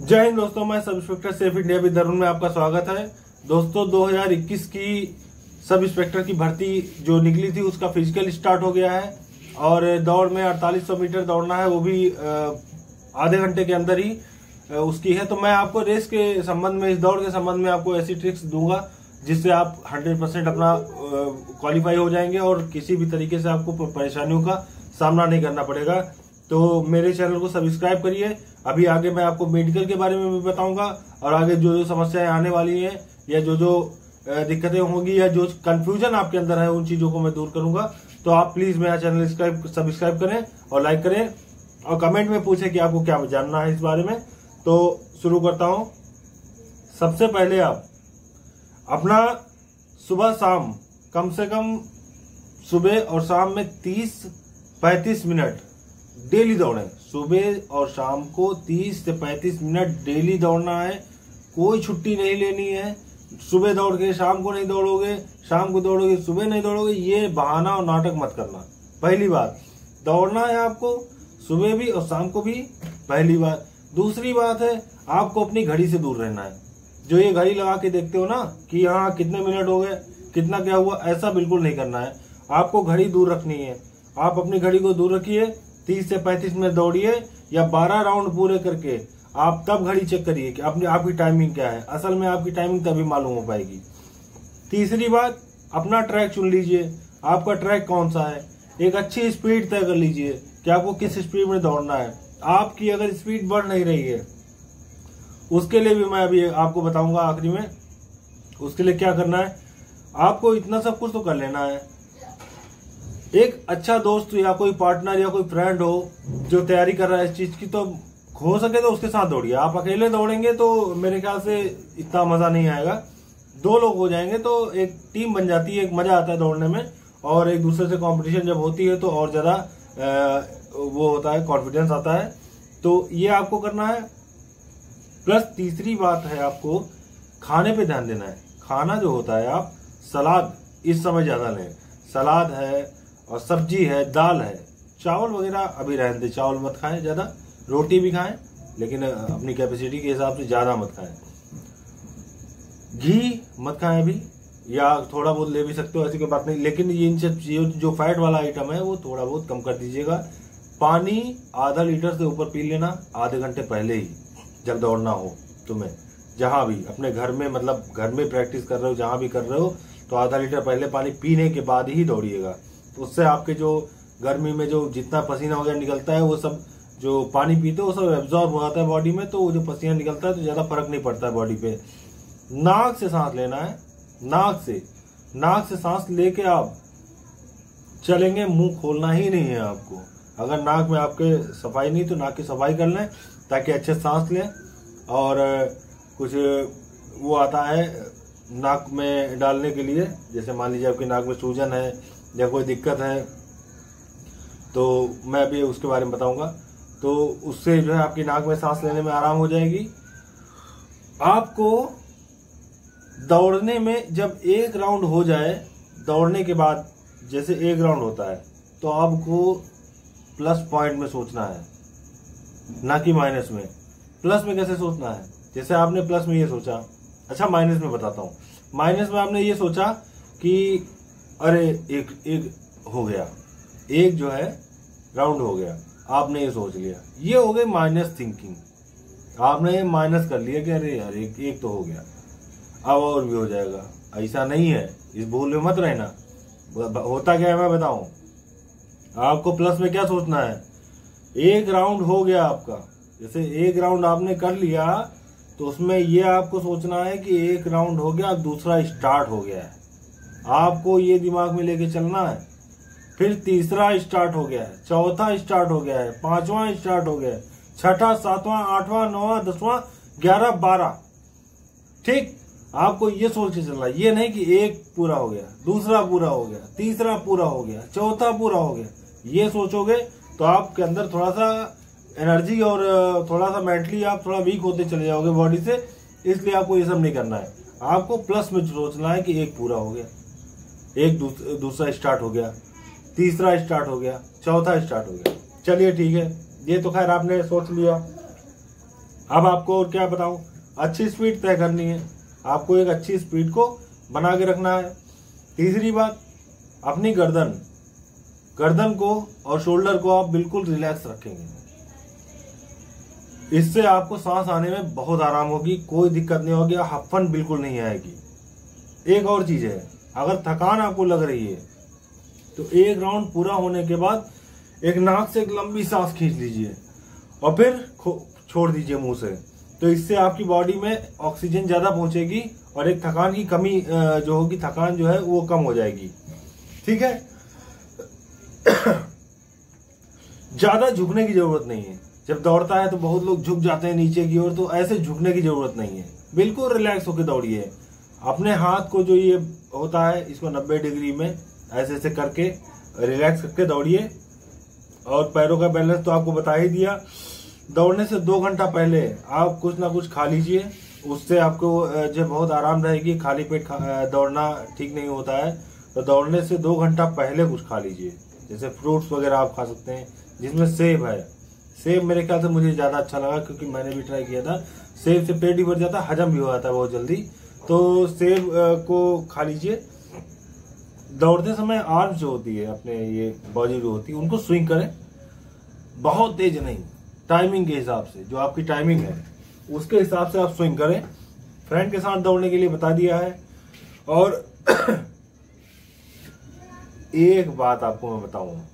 जय हिंद दोस्तों, मैं sub inspector safe India Vidarbha में आपका स्वागत है। दोस्तों 2021 की सब इंस्पेक्टर की भर्ती जो निकली थी उसका फिजिकल स्टार्ट हो गया है और दौड़ में 4800 मीटर दौड़ना है, वो भी आधे घंटे के अंदर ही उसकी है। तो मैं आपको रेस के संबंध में, इस दौड़ के संबंध में आपको ऐसी ट्रिक्स दूंगा जिससे आप 100% अपना क्वालिफाई हो जाएंगे और किसी भी तरीके से आपको परेशानियों का सामना नहीं करना पड़ेगा। तो मेरे चैनल को सब्सक्राइब करिए। अभी आगे मैं आपको मेडिकल के बारे में भी बताऊंगा और आगे जो जो समस्याएं आने वाली हैं या जो जो दिक्कतें होंगी या जो कंफ्यूजन आपके अंदर है, उन चीजों को मैं दूर करूंगा। तो आप प्लीज मेरा चैनल सब्सक्राइब करें और लाइक करें और कमेंट में पूछें कि आपको क्या जानना है इस बारे में। तो शुरू करता हूं। सबसे पहले आप अपना सुबह शाम कम से कम सुबह और शाम में 30-35 मिनट डेली दौड़ें। सुबह और शाम को 30 से 35 मिनट डेली दौड़ना है, कोई छुट्टी नहीं लेनी है। सुबह दौड़ के शाम को नहीं दौड़ोगे, शाम को दौड़ोगे सुबह नहीं दौड़ोगे, ये बहाना और नाटक मत करना। पहली बात, दौड़ना है आपको सुबह भी और शाम को भी, पहली बात। दूसरी बात है, आपको अपनी घड़ी से दूर रहना है। जो ये घड़ी लगा के देखते हो ना कि हाँ कितने मिनट हो गए, कितना क्या हुआ, ऐसा बिल्कुल नहीं करना है। आपको घड़ी दूर रखनी है। आप अपनी घड़ी को दूर रखिए, 30 से 35 मिनट दौड़िए या 12 राउंड पूरे करके आप तब घड़ी चेक करिए कि आपकी टाइमिंग क्या है। असल में आपकी टाइमिंग तभी मालूम हो पाएगी। तीसरी बात, अपना ट्रैक चुन लीजिए। आपका ट्रैक कौन सा है, एक अच्छी स्पीड तय कर लीजिए कि आपको किस स्पीड में दौड़ना है। आपकी अगर स्पीड बढ़ नहीं रही है, उसके लिए भी मैं अभी आपको बताऊंगा आखिरी में। उसके लिए क्या करना है, आपको इतना सब कुछ तो कर लेना है। एक अच्छा दोस्त या कोई पार्टनर या कोई फ्रेंड हो जो तैयारी कर रहा है इस चीज की, तो हो सके तो उसके साथ दौड़िए। आप अकेले दौड़ेंगे तो मेरे ख्याल से इतना मजा नहीं आएगा। 2 लोग हो जाएंगे तो एक टीम बन जाती है, एक मजा आता है दौड़ने में। और एक दूसरे से कंपटीशन जब होती है तो और ज्यादा वो होता है, कॉन्फिडेंस आता है। तो ये आपको करना है। प्लस तीसरी बात है, आपको खाने पे ध्यान देना है। खाना जो होता है, आप सलाद इस समय ज्यादा लें। सलाद है और सब्जी है, दाल है। चावल वगैरह अभी रहने दें, चावल मत खाएं ज्यादा। रोटी भी खाएं लेकिन अपनी कैपेसिटी के हिसाब से ज्यादा मत खाएं। घी मत खाएं अभी, या थोड़ा बहुत ले भी सकते हो, ऐसी कोई बात नहीं। लेकिन ये इन सब जो फैट वाला आइटम है वो थोड़ा बहुत कम कर दीजिएगा। पानी आधा लीटर से ऊपर पी लेना आधे घंटे पहले ही, जब दौड़ना हो तुम्हें। जहां भी अपने घर में, मतलब घर में प्रैक्टिस कर रहे हो, जहां भी कर रहे हो, तो आधा लीटर पहले पानी पीने के बाद ही दौड़िएगा। उससे आपके जो गर्मी में जो जितना पसीना वगैरह निकलता है, वो सब जो पानी पीते हो वो सब एब्जॉर्ब हो जाता है बॉडी में। तो वो जो पसीना निकलता है तो ज्यादा फर्क नहीं पड़ता है बॉडी पे। नाक से सांस लेना है, नाक से सांस लेके आप चलेंगे, मुंह खोलना ही नहीं है आपको। अगर नाक में आपके सफाई नहीं तो नाक की सफाई कर लें ताकि अच्छे सांस लें। और कुछ वो आता है नाक में डालने के लिए, जैसे मान लीजिए आपकी नाक में सूजन है या कोई दिक्कत है, तो मैं अभी उसके बारे में बताऊंगा। तो उससे जो है आपकी नाक में सांस लेने में आराम हो जाएगी। आपको दौड़ने में जब एक राउंड हो जाए, दौड़ने के बाद जैसे एक राउंड होता है, तो आपको प्लस पॉइंट में सोचना है, ना कि माइनस में। प्लस में कैसे सोचना है, जैसे आपने प्लस में ये सोचा, अच्छा माइनस में बताता हूं। माइनस में आपने ये सोचा कि अरे एक हो गया, एक जो है राउंड हो गया, आपने ये सोच लिया, ये हो गई माइनस थिंकिंग। आपने माइनस कर लिया कि अरे यार एक तो हो गया, अब और भी हो जाएगा। ऐसा नहीं है, इस भूल में मत रहना। होता क्या है मैं बताऊं आपको। प्लस में क्या सोचना है, एक राउंड हो गया आपका, जैसे एक राउंड आपने कर लिया तो उसमें ये आपको सोचना है कि एक राउंड हो गया, दूसरा स्टार्ट हो गया है। आपको ये दिमाग में लेके चलना है। फिर तीसरा स्टार्ट हो गया है, चौथा स्टार्ट हो गया है, पांचवा स्टार्ट हो गया है, छठा, सातवां, आठवां, नौवां, 10वां, 11, 12। ठीक, आपको ये सोच के चलना है। ये नहीं कि एक पूरा हो गया, दूसरा पूरा हो गया, तीसरा पूरा हो गया, चौथा पूरा हो गया। ये सोचोगे तो आपके अंदर थोड़ा सा एनर्जी और थोड़ा सा मेंटली आप थोड़ा वीक होते चले जाओगे बॉडी से। इसलिए आपको ये सब नहीं करना है। आपको प्लस में सोचना है कि एक पूरा हो गया, एक दूसरा स्टार्ट हो गया, तीसरा स्टार्ट हो गया, चौथा स्टार्ट हो गया। चलिए ठीक है, ये तो खैर आपने सोच लिया। अब आपको और क्या बताऊं, अच्छी स्पीड तय करनी है, आपको एक अच्छी स्पीड को बना के रखना है। तीसरी बात, अपनी गर्दन को और शोल्डर को आप बिल्कुल रिलैक्स रखेंगे। इससे आपको सांस आने में बहुत आराम होगी, कोई दिक्कत नहीं होगी, हफ्फन बिल्कुल नहीं आएगी। एक और चीज है, अगर थकान आपको लग रही है तो एक राउंड पूरा होने के बाद एक नाक से एक लंबी सांस खींच लीजिए और फिर छोड़ दीजिए मुंह से। तो इससे आपकी बॉडी में ऑक्सीजन ज्यादा पहुंचेगी और एक थकान की कमी जो होगी, थकान जो है वो कम हो जाएगी। ठीक है। ज्यादा झुकने की जरूरत नहीं है। जब दौड़ता है तो बहुत लोग झुक जाते हैं नीचे की ओर, तो ऐसे झुकने की जरूरत नहीं है। बिल्कुल रिलैक्स होकर दौड़िए। अपने हाथ को जो ये होता है इसको 90 डिग्री में ऐसे ऐसे करके रिलैक्स करके दौड़िए। और पैरों का बैलेंस तो आपको बता ही दिया। दौड़ने से 2 घंटा पहले आप कुछ ना कुछ खा लीजिए, उससे आपको जो बहुत आराम रहेगी। खाली पेट दौड़ना ठीक नहीं होता है, तो दौड़ने से 2 घंटा पहले कुछ खा लीजिए। जैसे फ्रूट्स वगैरह आप खा सकते हैं, जिसमें सेब है। सेब मेरे ख्याल से मुझे ज्यादा अच्छा लगा, क्योंकि मैंने भी ट्राई किया था। सेब से पेट ही भर जाता है, हजम भी हो जाता है बहुत जल्दी। तो सेब को खा लीजिए। दौड़ते समय आर्म्स जो होती है, अपने ये बॉडी जो होती है, उनको स्विंग करें, बहुत तेज नहीं, टाइमिंग के हिसाब से। जो आपकी टाइमिंग है उसके हिसाब से आप स्विंग करें। फ्रेंड के साथ दौड़ने के लिए बता दिया है। और एक बात आपको मैं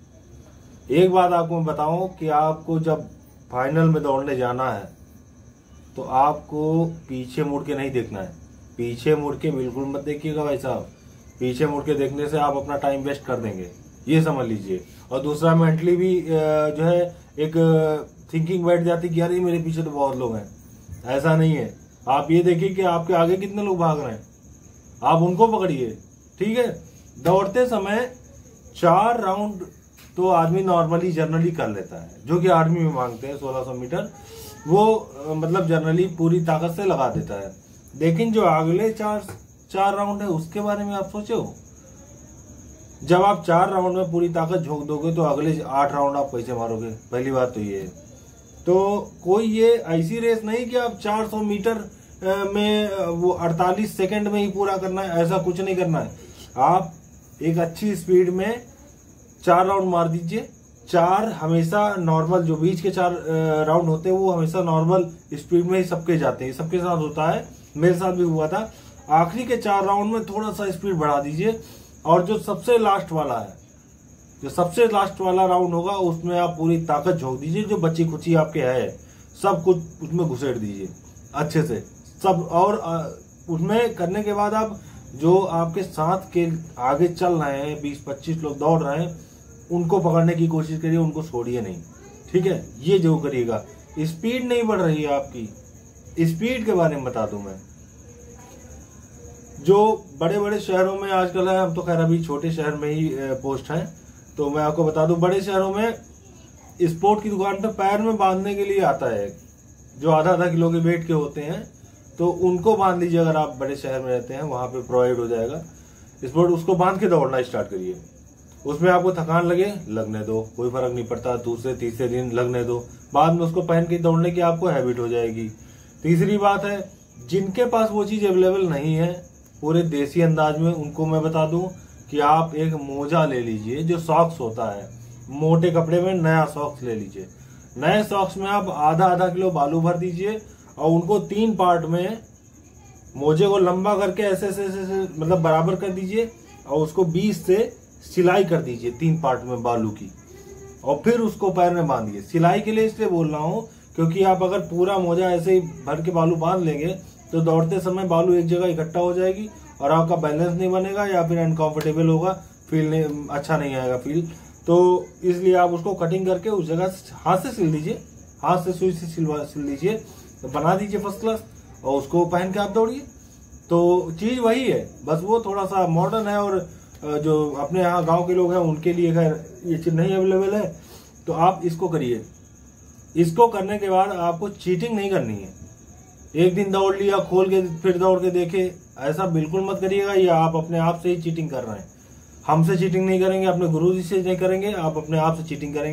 बताऊं कि आपको जब फाइनल में दौड़ने जाना है तो आपको पीछे मुड़ के नहीं देखना है। पीछे मुड़ के बिल्कुल मत देखिएगा भाई साहब। पीछे मुड़ के देखने से आप अपना टाइम वेस्ट कर देंगे, ये समझ लीजिए। और दूसरा, मेंटली भी जो है एक थिंकिंग बैठ जाती कि यार ये मेरे पीछे तो बहुत लोग हैं। ऐसा नहीं है। आप ये देखिए कि आपके आगे कितने लोग भाग रहे हैं, आप उनको पकड़िए। ठीक है। दौड़ते समय 4 राउंड तो आदमी नॉर्मली जनरली कर लेता है, जो कि आर्मी में मांगते हैं 1600 मीटर, वो मतलब जनरली पूरी ताकत से लगा देता है। लेकिन जो अगले चार राउंड है उसके बारे में आप सोचो। जब आप 4 राउंड में पूरी ताकत झोंक दोगे तो अगले 8 राउंड आप कैसे मारोगे? पहली बात तो ये है। तो कोई ये ऐसी रेस नहीं कि आप 400 मीटर में वो 48 सेकंड में ही पूरा करना है, ऐसा कुछ नहीं करना है। आप एक अच्छी स्पीड में 4 राउंड मार दीजिए। 4 हमेशा नॉर्मल, जो बीच के 4 राउंड होते हैं वो हमेशा नॉर्मल स्पीड में ही सबके जाते हैं, सबके साथ होता है, मेरे साथ भी हुआ था। आखिरी के 4 राउंड में थोड़ा सा स्पीड बढ़ा दीजिए। और जो सबसे लास्ट वाला राउंड होगा उसमें आप पूरी ताकत झोंक दीजिए। जो बची खुची आपके है सब कुछ उसमें घुसेड़ दीजिए अच्छे से सब। और उसमें करने के बाद आप जो आपके साथ के आगे चल रहे हैं, 20-25 लोग दौड़ रहे हैं, उनको पकड़ने की कोशिश करिए, उनको छोड़िए नहीं। ठीक है, ये जो करिएगा। स्पीड नहीं बढ़ रही है आपकी, स्पीड के बारे में बता दूं मैं। जो बड़े बड़े शहरों में आजकल है, हम तो खैर अभी छोटे शहर में ही पोस्ट हैं, तो मैं आपको बता दूं, बड़े शहरों में स्पोर्ट की दुकान पे पैर में बांधने के लिए आता है, जो आधा किलो के वेट के होते हैं, तो उनको बांध लीजिए। अगर आप बड़े शहर में रहते हैं वहां पे प्रोवाइड हो जाएगा स्पोर्ट। उसको बांध के दौड़ना स्टार्ट करिए। उसमें आपको थकान लगे, लगने दो, कोई फर्क नहीं पड़ता। दूसरे तीसरे दिन लगने दो, बाद में उसको पहन के दौड़ने की आपको हैबिट हो जाएगी। तीसरी बात है, जिनके पास वो चीज अवेलेबल नहीं है पूरे देसी अंदाज में, उनको मैं बता दूं कि आप एक मोजा ले लीजिए, जो सॉक्स होता है, मोटे कपड़े में नया सॉक्स ले लीजिए। नए सॉक्स में आप आधा किलो बालू भर दीजिए और उनको 3 पार्ट में मोजे को लंबा करके ऐसे मतलब बराबर कर दीजिए और उसको 20 से सिलाई कर दीजिए 3 पार्ट में बालू की, और फिर उसको पैर में बांधिए। सिलाई के लिए इसलिए बोल रहा हूँ क्योंकि आप अगर पूरा मोजा ऐसे ही भर के बालू बांध लेंगे तो दौड़ते समय बालू एक जगह इकट्ठा हो जाएगी और आपका बैलेंस नहीं बनेगा या फिर अनकंफर्टेबल होगा, फील नहीं, अच्छा नहीं आएगा फील। तो इसलिए आप उसको कटिंग करके उस जगह हाथ से सिल दीजिए, हाथ से सुई से सिल दीजिए, तो बना दीजिए फर्स्ट क्लास, और उसको पहन के आप दौड़िए। तो चीज वही है, बस वो थोड़ा सा मॉडर्न है। और जो अपने यहाँ गांव के लोग हैं उनके लिए अगर ये चीज नहीं अवेलेबल है तो आप इसको करिए। इसको करने के बाद आपको चीटिंग नहीं करनी है। एक दिन दौड़ लिया, खोल के फिर दौड़ के देखे, ऐसा बिल्कुल मत करिएगा। ये आप अपने आप से ही चीटिंग कर रहे हैं। हमसे चीटिंग नहीं करेंगे, अपने गुरुजी से नहीं करेंगे, आप अपने आप से चीटिंग करेंगे।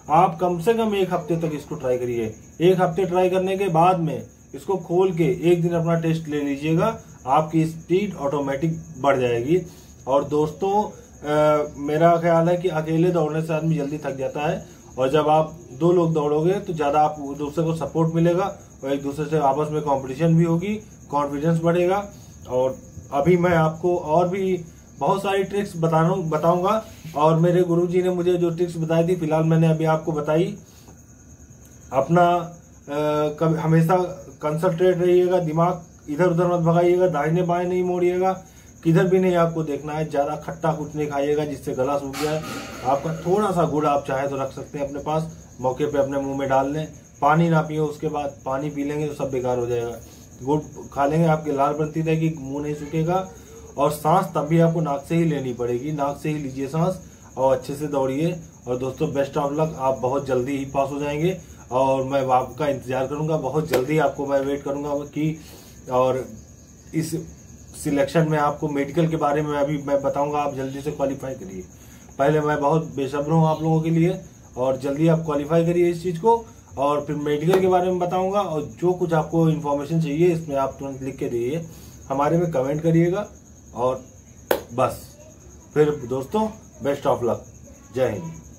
आप कम से कम 1 हफ्ते तक इसको ट्राई करिए। 1 हफ्ते ट्राई करने के बाद में इसको खोल के 1 दिन अपना टेस्ट ले लीजिएगा, आपकी स्पीड ऑटोमेटिक बढ़ जाएगी। और दोस्तों मेरा ख्याल है कि अकेले दौड़ने से आदमी जल्दी थक जाता है, और जब आप 2 लोग दौड़ोगे तो ज्यादा आप एक दूसरे को सपोर्ट मिलेगा और एक दूसरे से आपस में कंपटीशन भी होगी, कॉन्फिडेंस बढ़ेगा। और अभी मैं आपको और भी बहुत सारी ट्रिक्स बताऊंगा, और मेरे गुरुजी ने मुझे जो ट्रिक्स बताई थी फिलहाल मैंने अभी आपको बताई। अपना हमेशा कंसंट्रेट रहिएगा, दिमाग इधर उधर मत भगाइएगा, दाहिने बाएं नहीं मोड़िएगा, किधर भी नहीं आपको देखना है। ज्यादा खट्टा कुछ नहीं खाइएगा जिससे गला सूख जाए। आपका थोड़ा सा गुड़ आप चाहे तो रख सकते हैं अपने पास, मौके पे अपने मुंह में डाल लें। पानी ना पिए, उसके बाद पानी पी लेंगे तो सब बेकार हो जाएगा। गुड़ खा लेंगे, आपकी लाल बनती रहेगी, मुंह नहीं सूखेगा। और सांस तब भी आपको नाक से ही लेनी पड़ेगी, नाक से ही लीजिए सांस और अच्छे से दौड़िए। और दोस्तों बेस्ट ऑफ लक, आप बहुत जल्दी ही पास हो जाएंगे और मैं आपका इंतजार करूंगा, बहुत जल्दी आपको मैं वेट करूंगा कि, और इस सिलेक्शन में आपको मेडिकल के बारे में अभी मैं बताऊंगा, आप जल्दी से क्वालिफाई करिए। पहले मैं बहुत बेसब्र हूँ आप लोगों के लिए, और जल्दी आप क्वालिफाई करिए इस चीज को, और फिर मेडिकल के बारे में बताऊंगा। और जो कुछ आपको इन्फॉर्मेशन चाहिए इसमें आप तुरंत लिख के दीजिए, हमारे में कमेंट करिएगा। और बस फिर दोस्तों बेस्ट ऑफ लक, जय हिंद।